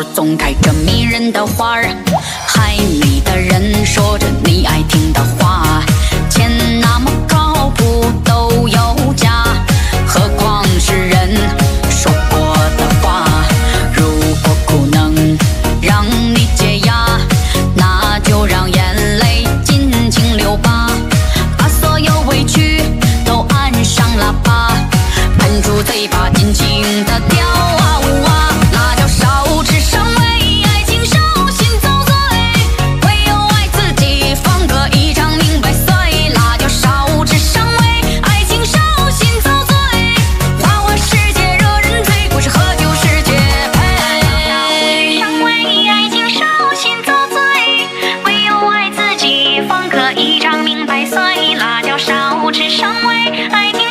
总开着迷人的花儿，海里的人说着你爱听的话，钱那么靠谱都有价，何况是人说过的话。如果苦能让你解压，那就让眼泪尽情流吧，把所有委屈都按上喇叭，喷出嘴巴尽情的掉啊呜啊，辣椒少吃伤胃，爱情手心遭罪，唯有爱自己方可一场明白碎，辣椒少吃伤胃，爱情手心遭罪，花花世界惹人醉，不是喝酒是绝配。伤胃，爱情手心遭罪，唯有爱自己方可一场明白碎，辣椒少吃伤胃，爱情